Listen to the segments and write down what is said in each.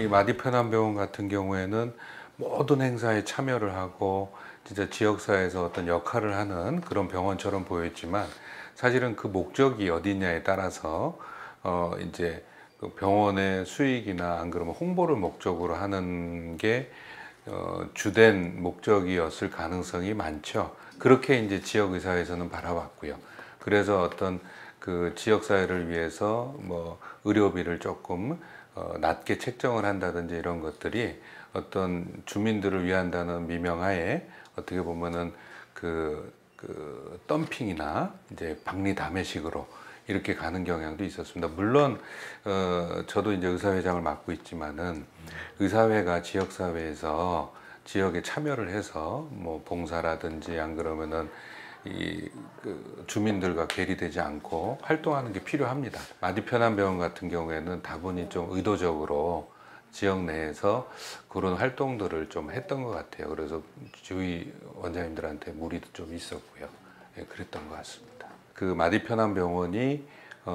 이 마디편안병원 같은 경우에는 모든 행사에 참여를 하고 진짜 지역사회에서 어떤 역할을 하는 그런 병원처럼 보였지만 사실은 그 목적이 어디냐에 따라서 이제 그 병원의 수익이나 안 그러면 홍보를 목적으로 하는 게 주된 목적이었을 가능성이 많죠. 그렇게 이제 지역의사에서는 바라봤고요. 그래서 어떤 그 지역사회를 위해서 뭐 의료비를 조금 낮게 책정을 한다든지 이런 것들이 어떤 주민들을 위한다는 미명하에 어떻게 보면은 그 덤핑이나 이제 박리다매식으로 이렇게 가는 경향도 있었습니다. 물론 저도 이제 의사회장을 맡고 있지만은 의사회가 지역사회에서 지역에 참여를 해서 뭐 봉사라든지 안 그러면은 그 주민들과 괴리되지 않고 활동하는 게 필요합니다. 마디편안병원 같은 경우에는 다분히 좀 의도적으로 지역 내에서 그런 활동들을 좀 했던 것 같아요. 그래서 주위 원장님들한테 무리도 좀 있었고요. 예, 그랬던 것 같습니다. 그 마디편안병원이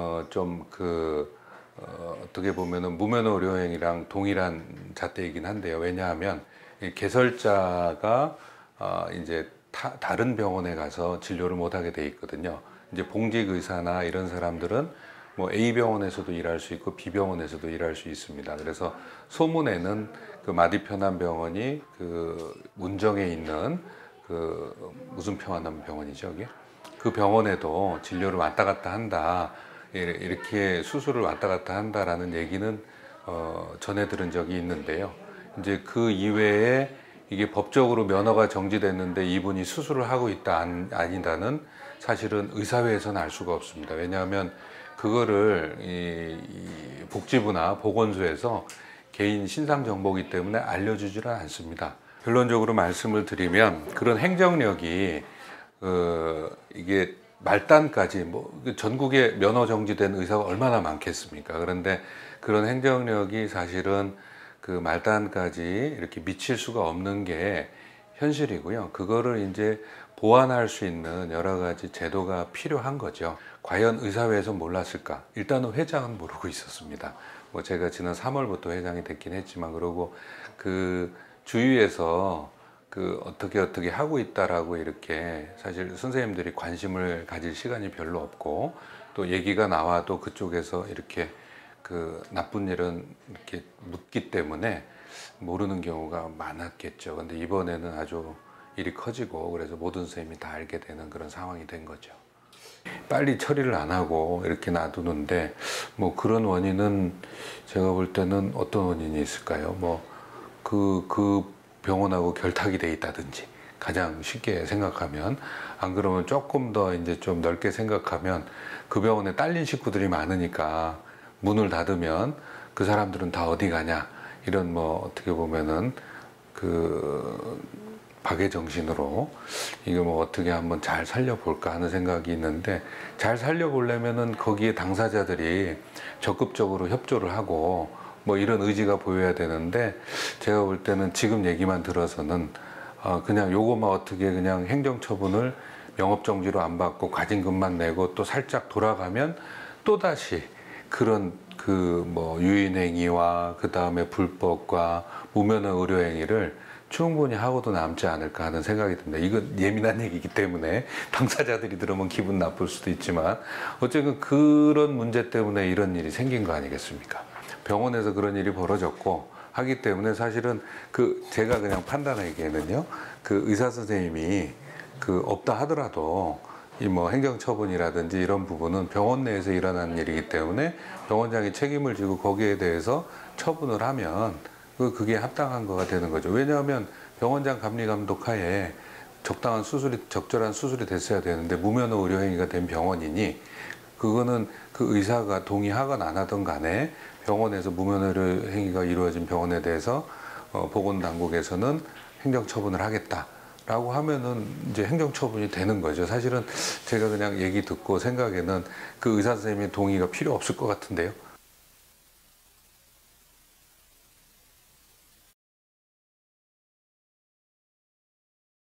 어떻게 보면은 무면허의료행위랑 동일한 잣대이긴 한데요. 왜냐하면 이 개설자가 이제 다른 병원에 가서 진료를 못하게 돼 있거든요. 이제 봉직 의사나 이런 사람들은 뭐 A 병원에서도 일할 수 있고 B 병원에서도 일할 수 있습니다. 그래서 소문에는 그 마디편안병원이 그 문정에 있는 그 무슨 평안병원이죠, 이게? 그 병원에도 진료를 왔다 갔다 한다. 이렇게 수술을 왔다 갔다 한다라는 얘기는 전해 들은 적이 있는데요. 이제 그 이외에 이게 법적으로 면허가 정지됐는데 이분이 수술을 하고 있다 아니다는 사실은 의사회에서는 알 수가 없습니다. 왜냐하면 그거를 이 복지부나 보건소에서 개인 신상 정보이기 때문에 알려주지는 않습니다. 결론적으로 말씀을 드리면 그런 행정력이 이게 말단까지 뭐 전국에 면허 정지된 의사가 얼마나 많겠습니까? 그런데 그런 행정력이 사실은 그 말단까지 이렇게 미칠 수가 없는 게 현실이고요. 그거를 이제 보완할 수 있는 여러 가지 제도가 필요한 거죠. 과연 의사회에서 몰랐을까? 일단은 회장은 모르고 있었습니다. 뭐 제가 지난 3월부터 회장이 됐긴 했지만, 그러고 그 주위에서 그 어떻게 하고 있다라고 이렇게 사실 선생님들이 관심을 가질 시간이 별로 없고, 또 얘기가 나와도 그쪽에서 이렇게 그 나쁜 일은 이렇게 묻기 때문에 모르는 경우가 많았겠죠. 근데 이번에는 아주 일이 커지고 그래서 모든 선생님이 다 알게 되는 그런 상황이 된 거죠. 빨리 처리를 안 하고 이렇게 놔두는데 뭐 그런 원인은 제가 볼 때는 어떤 원인이 있을까요? 뭐 그 병원하고 결탁이 돼 있다든지, 가장 쉽게 생각하면, 안 그러면 조금 더 이제 좀 넓게 생각하면 그 병원에 딸린 식구들이 많으니까 문을 닫으면 그 사람들은 다 어디 가냐, 이런 뭐 어떻게 보면은 그 박애 정신으로 이거 뭐 어떻게 한번 잘 살려볼까 하는 생각이 있는데, 잘 살려보려면은 거기에 당사자들이 적극적으로 협조를 하고 뭐 이런 의지가 보여야 되는데, 제가 볼 때는 지금 얘기만 들어서는 그냥 요거만 어떻게 그냥 행정처분을 영업정지로 안 받고 과징금만 내고 또 살짝 돌아가면 또다시 그런 그 뭐 유인행위와 그 다음에 불법과 무면허 의료행위를 충분히 하고도 남지 않을까 하는 생각이 듭니다. 이건 예민한 얘기이기 때문에 당사자들이 들으면 기분 나쁠 수도 있지만, 어쨌든 그런 문제 때문에 이런 일이 생긴 거 아니겠습니까? 병원에서 그런 일이 벌어졌고 하기 때문에 사실은 그 제가 그냥 판단하기에는요, 그 의사 선생님이 그 없다 하더라도 이 뭐 행정처분이라든지 이런 부분은 병원 내에서 일어나는 일이기 때문에 병원장이 책임을 지고 거기에 대해서 처분을 하면 그게 합당한 거가 되는 거죠. 왜냐하면 병원장 감리감독 하에 적당한 수술이, 적절한 수술이 됐어야 되는데 무면허 의료행위가 된 병원이니, 그거는 그 의사가 동의하건 안 하던 간에 병원에서 무면허 의료행위가 이루어진 병원에 대해서 보건당국에서는 행정처분을 하겠다라고 하면은 이제 행정처분이 되는 거죠. 사실은 제가 그냥 얘기 듣고 생각에는 그 의사 선생님의 동의가 필요 없을 것 같은데요.